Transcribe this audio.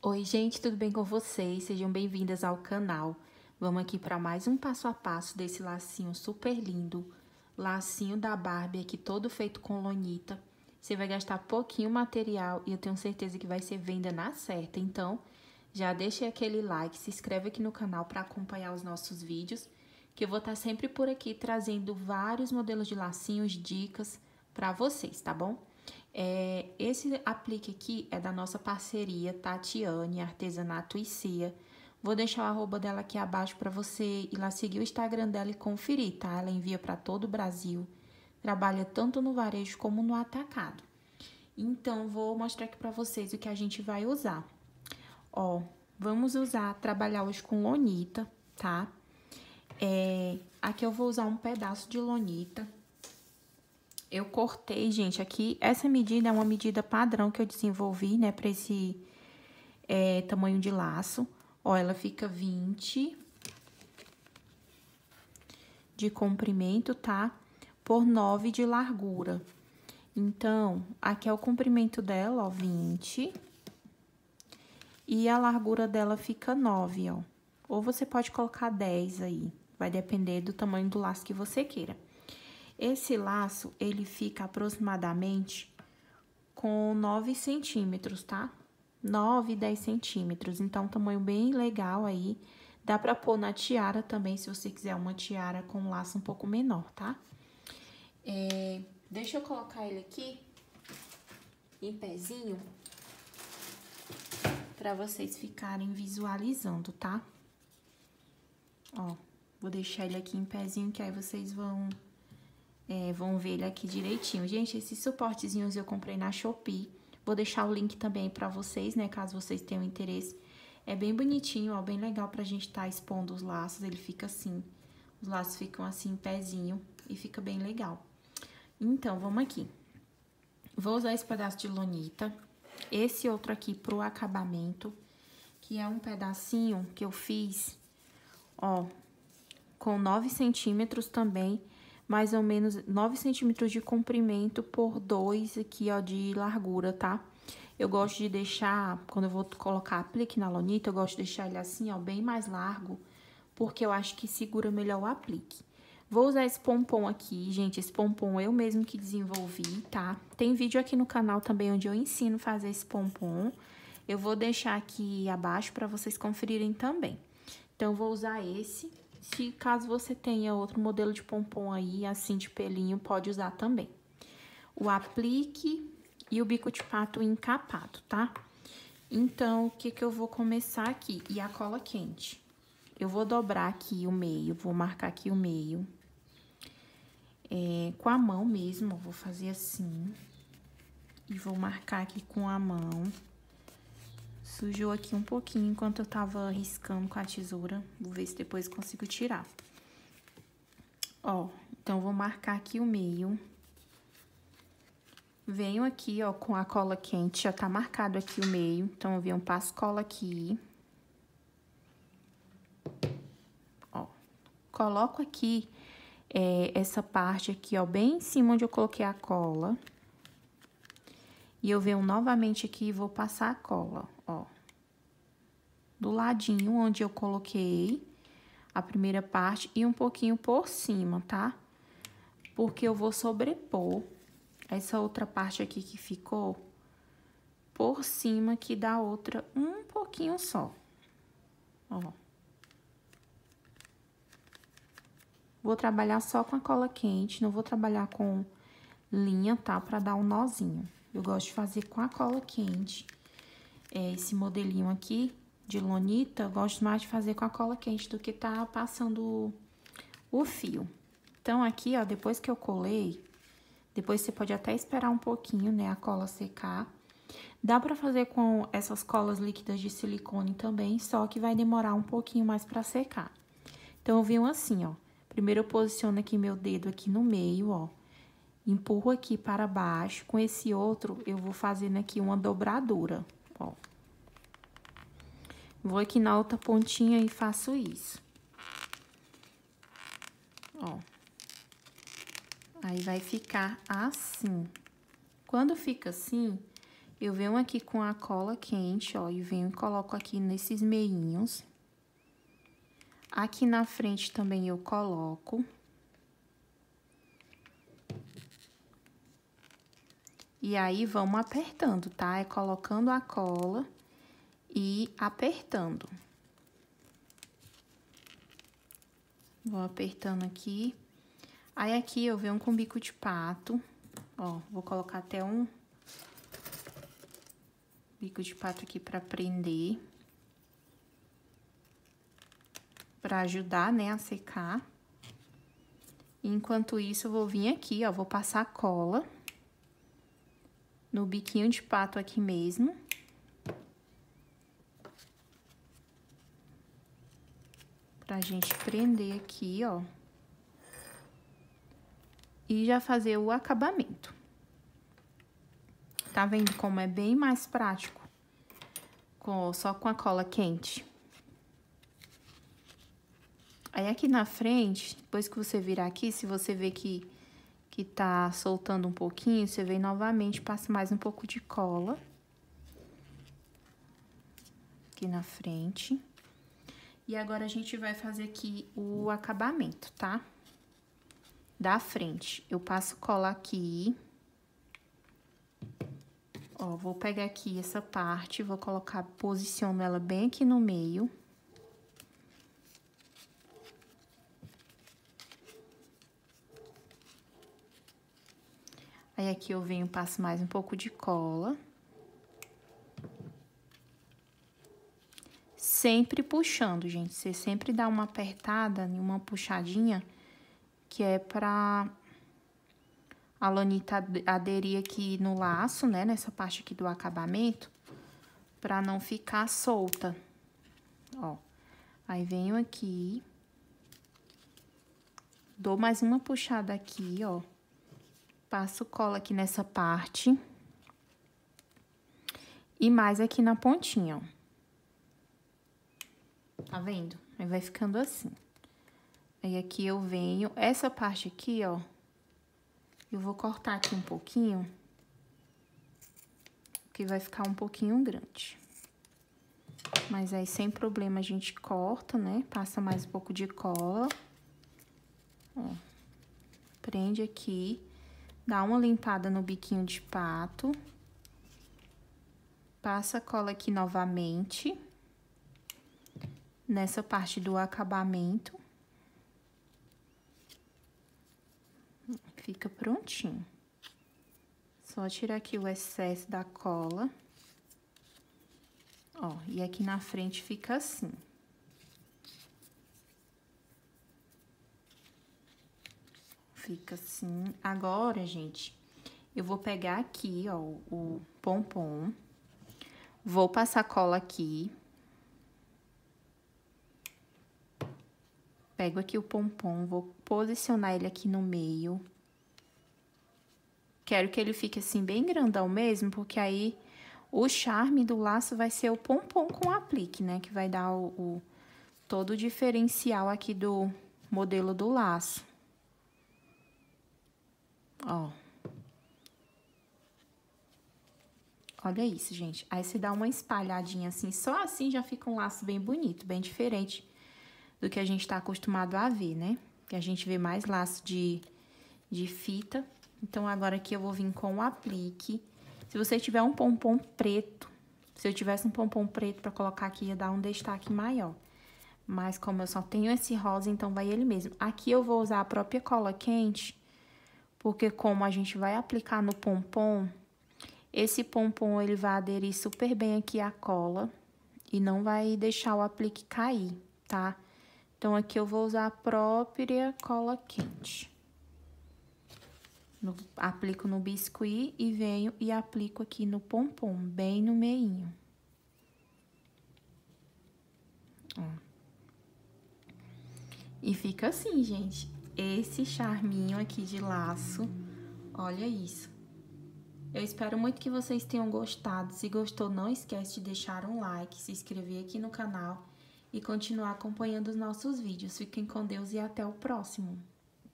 Oi, gente, tudo bem com vocês? Sejam bem-vindas ao canal. Vamos aqui para mais um passo a passo desse lacinho super lindo. Lacinho da Barbie aqui, todo feito com lonita. Você vai gastar pouquinho material e eu tenho certeza que vai ser venda na certa. Então, já deixa aquele like, se inscreve aqui no canal para acompanhar os nossos vídeos, que eu vou estar sempre por aqui trazendo vários modelos de lacinhos, dicas para vocês, tá bom? Esse aplique aqui é da nossa parceria Tatiane, Artesanato e Cia. Vou deixar o arroba dela aqui abaixo para você ir lá seguir o Instagram dela e conferir, tá? Ela envia para todo o Brasil, trabalha tanto no varejo como no atacado. Então, vou mostrar aqui para vocês o que a gente vai usar. Ó, vamos trabalhar hoje com lonita, tá? Aqui eu vou usar um pedaço de lonita. Eu cortei, gente, aqui, essa medida é uma medida padrão que eu desenvolvi, né, pra esse tamanho de laço. Ó, ela fica 20 de comprimento, tá? Por 9 de largura. Então, aqui é o comprimento dela, ó, 20. E a largura dela fica 9, ó. Ou você pode colocar 10 aí, vai depender do tamanho do laço que você queira. Esse laço, ele fica aproximadamente com 9 centímetros, tá? 9, 10 centímetros. Então, tamanho bem legal aí. Dá pra pôr na tiara também, se você quiser uma tiara com um laço um pouco menor, tá? Deixa eu colocar ele aqui em pezinho pra vocês ficarem visualizando, tá? Ó, vou deixar ele aqui em pezinho, que aí vocês vão ver ele aqui direitinho. Gente, esses suportezinhos eu comprei na Shopee. Vou deixar o link também pra vocês, né, caso vocês tenham interesse. É bem bonitinho, ó, bem legal pra gente tá expondo os laços. Ele fica assim, os laços ficam assim em pezinho e fica bem legal. Então, vamos aqui. Vou usar esse pedaço de lonita, esse outro aqui pro acabamento, que é um pedacinho que eu fiz, ó, com 9 centímetros também, mais ou menos 9 centímetros de comprimento por 2 aqui, ó, de largura, tá? Eu gosto de deixar, quando eu vou colocar aplique na lonita, eu gosto de deixar ele assim, ó, bem mais largo, porque eu acho que segura melhor o aplique. Vou usar esse pompom aqui, gente, esse pompom eu mesmo que desenvolvi, tá? Tem vídeo aqui no canal também onde eu ensino a fazer esse pompom. Eu vou deixar aqui abaixo para vocês conferirem também. Então, eu vou usar esse. Se caso você tenha outro modelo de pompom aí, assim de pelinho, pode usar também. O aplique e o bico de pato encapado, tá? Então, o que eu vou começar aqui? E a cola quente. Eu vou dobrar aqui o meio, vou marcar aqui o meio. Com a mão mesmo, eu vou fazer assim. E vou marcar aqui com a mão. Sujou aqui um pouquinho enquanto eu tava riscando com a tesoura. Vou ver se depois consigo tirar. Ó, então, vou marcar aqui o meio. Venho aqui, ó, com a cola quente, já tá marcado aqui o meio. Então, eu venho, passo cola aqui. Ó, coloco aqui essa parte aqui, ó, bem em cima onde eu coloquei a cola. E eu venho novamente aqui e vou passar a cola, ó. Do ladinho onde eu coloquei a primeira parte e um pouquinho por cima, tá? Porque eu vou sobrepor essa outra parte aqui que ficou por cima aqui da outra um pouquinho só, ó. Vou trabalhar só com a cola quente, não vou trabalhar com linha, tá? Pra dar um nozinho. Eu gosto de fazer com a cola quente. Esse modelinho aqui de lonita, eu gosto mais de fazer com a cola quente do que tá passando o fio. Então, aqui, ó, depois que eu colei, depois você pode até esperar um pouquinho, né, a cola secar. Dá pra fazer com essas colas líquidas de silicone também, só que vai demorar um pouquinho mais pra secar. Então, eu venho assim, ó. Primeiro, eu posiciono aqui meu dedo aqui no meio, ó. Empurro aqui para baixo. Com esse outro, eu vou fazendo aqui uma dobradura, ó. Vou aqui na outra pontinha e faço isso. Ó. Aí, vai ficar assim. Quando fica assim, Eu venho aqui com a cola quente, ó, e venho e coloco aqui nesses meinhos. Aqui na frente também eu coloco. E aí, vamos apertando, tá? É colocando a cola e apertando. Vou apertando aqui. Aí, aqui eu venho com bico de pato. Ó, vou colocar até um bico de pato aqui pra prender. Pra ajudar, né, a secar. Enquanto isso, eu vou vir aqui, ó, vou passar cola no biquinho de pato aqui mesmo. Pra gente prender aqui, ó. E já fazer o acabamento. Tá vendo como é bem mais prático? Só com a cola quente. Aí, aqui na frente, depois que você virar aqui, se você ver que tá soltando um pouquinho, você vem novamente, passa mais um pouco de cola. Aqui na frente. E agora, a gente vai fazer aqui o acabamento, tá? Da frente. Eu passo cola aqui. Ó, vou pegar aqui essa parte, vou colocar, posiciono ela bem aqui no meio. Aí, aqui eu venho, passo mais um pouco de cola. Sempre puxando, gente. Você sempre dá uma apertada, uma puxadinha, que é pra a lanita aderir aqui no laço, né? Nessa parte aqui do acabamento, pra não ficar solta. Ó. Aí, venho aqui. Dou mais uma puxada aqui, ó. Passo cola aqui nessa parte. E mais aqui na pontinha, ó. Tá vendo? Aí, vai ficando assim. Aí, aqui eu venho... Essa parte aqui, ó, eu vou cortar aqui um pouquinho, porque vai ficar um pouquinho grande. Mas aí, sem problema, a gente corta, né? Passa mais um pouco de cola. Ó. Prende aqui. Dá uma limpada no biquinho de pato. Passa a cola aqui novamente. Nessa parte do acabamento. Fica prontinho. Só tirar aqui o excesso da cola. Ó, e aqui na frente fica assim. Fica assim. Agora, gente, eu vou pegar aqui, ó, o pompom. Vou passar cola aqui. Pego aqui o pompom, vou posicionar ele aqui no meio. Quero que ele fique assim bem grandão mesmo, porque aí o charme do laço vai ser o pompom com aplique, né? Que vai dar todo o diferencial aqui do modelo do laço. Ó. Olha isso, gente. Aí, você dá uma espalhadinha assim, só assim já fica um laço bem bonito, bem diferente do que a gente tá acostumado a ver, né? Que a gente vê mais laço de fita. Então, agora aqui eu vou vir com o aplique. Se você tiver um pompom preto, se eu tivesse um pompom preto pra colocar aqui, ia dar um destaque maior. Mas como eu só tenho esse rosa, então vai ele mesmo. Aqui eu vou usar a própria cola quente, porque como a gente vai aplicar no pompom, esse pompom ele vai aderir super bem aqui à cola e não vai deixar o aplique cair, tá? Então, aqui eu vou usar a própria cola quente. Aplico no biscuit e venho e aplico aqui no pompom, bem no meinho. Ó. E fica assim, gente. Esse charminho aqui de laço, olha isso. Eu espero muito que vocês tenham gostado. Se gostou, não esquece de deixar um like, se inscrever aqui no canal e continuar acompanhando os nossos vídeos. Fiquem com Deus e até o próximo.